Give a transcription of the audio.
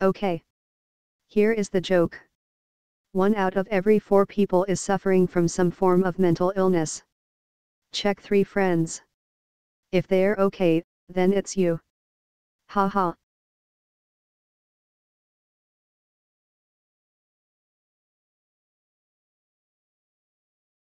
Okay. Here is the joke. 1 out of every 4 people is suffering from some form of mental illness. Check 3 friends. If they're okay, then it's you. Ha ha.